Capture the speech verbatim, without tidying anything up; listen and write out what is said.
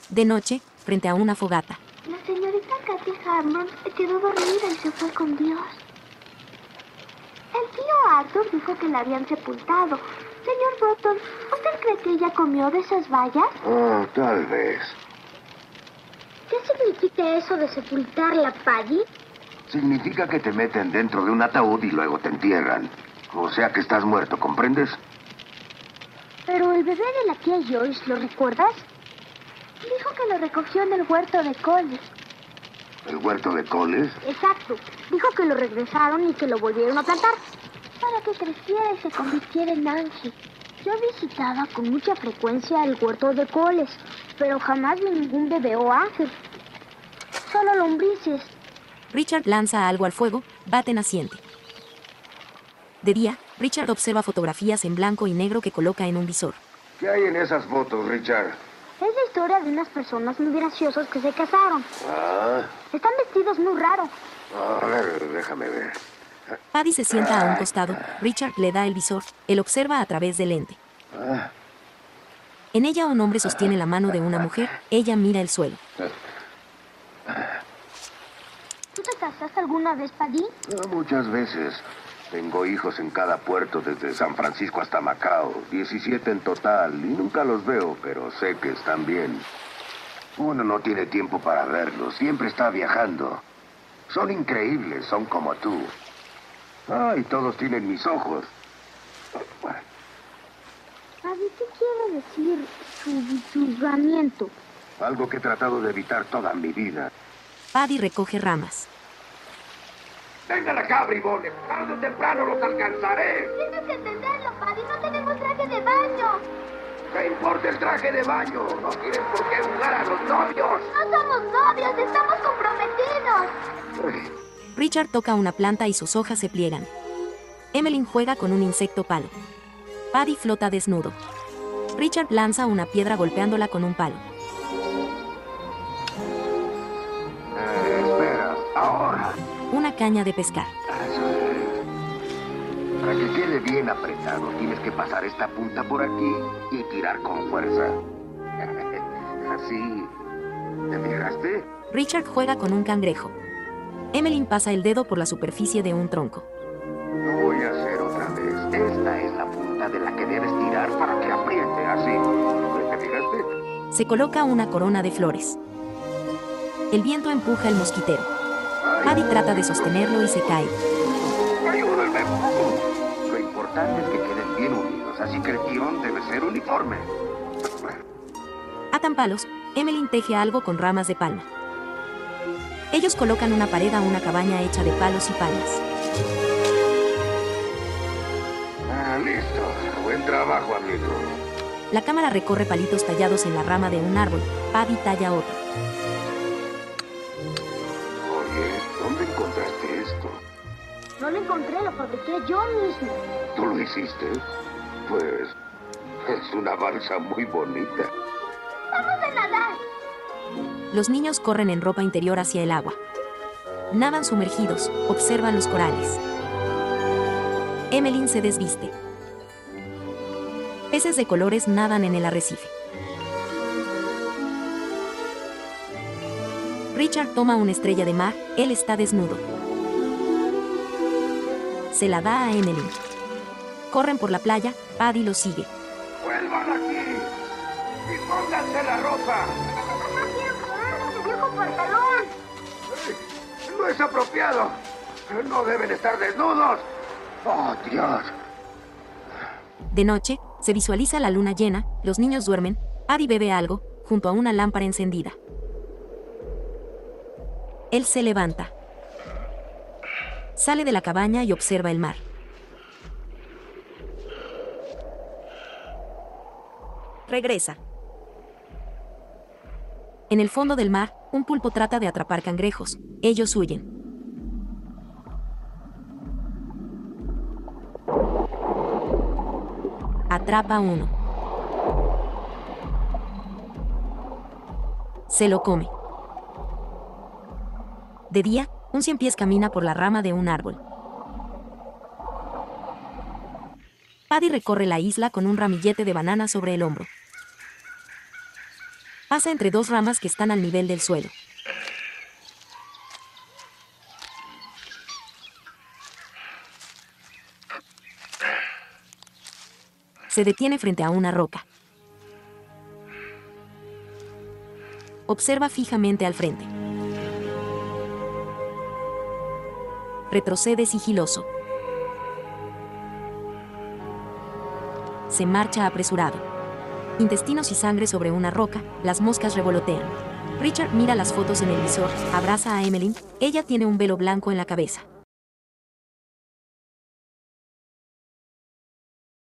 De noche, frente a una fogata. La señorita Kathy Harmon quedó dormida y se fue con Dios. El tío Arthur dijo que la habían sepultado. Señor Button, ¿usted cree que ella comió de esas bayas? Oh, tal vez. ¿Qué significa eso de sepultarla, Paddy? Significa que te meten dentro de un ataúd y luego te entierran. O sea que estás muerto, ¿comprendes? Pero el bebé de la tía Joyce, ¿lo recuerdas? Dijo que lo recogió en el huerto de coles. ¿El huerto de coles? Exacto. Dijo que lo regresaron y que lo volvieron a plantar para que creciera y se convirtiera en ángel. Yo visitaba con mucha frecuencia el huerto de coles, pero jamás vi ningún bebé o ángel. Solo lombrices. Richard lanza algo al fuego, Batten asiente. De día, Richard observa fotografías en blanco y negro que coloca en un visor. ¿Qué hay en esas fotos, Richard? Es la historia de unas personas muy graciosas que se casaron. Ah. Están vestidos muy raro. A ver, déjame ver. Paddy se sienta a un costado. Richard le da el visor. Él observa a través del lente. En ella un hombre sostiene la mano de una mujer. Ella mira el suelo. ¿Tú te casaste alguna vez, Paddy? No, muchas veces. Tengo hijos en cada puerto, desde San Francisco hasta Macao. diecisiete en total, y nunca los veo, pero sé que están bien. Uno no tiene tiempo para verlos, siempre está viajando. Son increíbles, son como tú. Ah, y todos tienen mis ojos. Paddy, ¿qué quiere decir susurramiento? Algo que he tratado de evitar toda mi vida. Paddy recoge ramas. ¡Vengan acá, bribones! ¡Tarde o temprano los alcanzaré! Tienes que entenderlo, Paddy. No tenemos traje de baño. ¿Qué importa el traje de baño? No tienen por qué jugar a los novios. No somos novios, estamos comprometidos. Richard toca una planta y sus hojas se pliegan. Emmeline juega con un insecto palo. Paddy flota desnudo. Richard lanza una piedra golpeándola con un palo. Eh, espera, ahora. Una caña de pescar. Eso es. Para que quede bien apretado, tienes que pasar esta punta por aquí y tirar con fuerza. Así. ¿Te fijaste? Richard juega con un cangrejo. Emmeline pasa el dedo por la superficie de un tronco. Lo voy a hacer otra vez. Esta es la punta de la que debes tirar para que apriete así. ¿Te fijaste? Se coloca una corona de flores. El viento empuja el mosquitero. Paddy trata de sostenerlo y se cae. ¡Ayúdenme! Lo importante es que queden bien unidos, así que el tirón debe ser uniforme. Atan palos. Emmeline teje algo con ramas de palma. Ellos colocan una pared a una cabaña hecha de palos y palmas. Ah, listo. Buen trabajo, amigo. La cámara recorre palitos tallados en la rama de un árbol. Paddy talla otro. Oye, ¿dónde encontraste esto? No lo encontré, lo fabriqué yo mismo. ¿Tú lo hiciste? Pues es una balsa muy bonita. ¡Vamos a nadar! Los niños corren en ropa interior hacia el agua. Nadan sumergidos, observan los corales. Emmeline se desviste. Peces de colores nadan en el arrecife. Richard toma una estrella de mar, él está desnudo. Se la da a Emmeline. Corren por la playa, Paddy los sigue. ¡Vuelvan aquí! ¡Y pónganse la ropa! ¡No quiero ponerme ese viejo pantalón! ¡No es apropiado! ¡No deben estar desnudos! ¡Oh, Dios! De noche, se visualiza la luna llena, los niños duermen, Paddy bebe algo, junto a una lámpara encendida. Él se levanta. Sale de la cabaña y observa el mar. Regresa. En el fondo del mar, un pulpo trata de atrapar cangrejos. Ellos huyen. Atrapa uno. Se lo come. De día, un ciempiés camina por la rama de un árbol. Paddy recorre la isla con un ramillete de banana sobre el hombro. Pasa entre dos ramas que están al nivel del suelo. Se detiene frente a una roca. Observa fijamente al frente. Retrocede sigiloso. Se marcha apresurado. Intestinos y sangre sobre una roca, las moscas revolotean. Richard mira las fotos en el visor, abraza a Emmeline, ella tiene un velo blanco en la cabeza.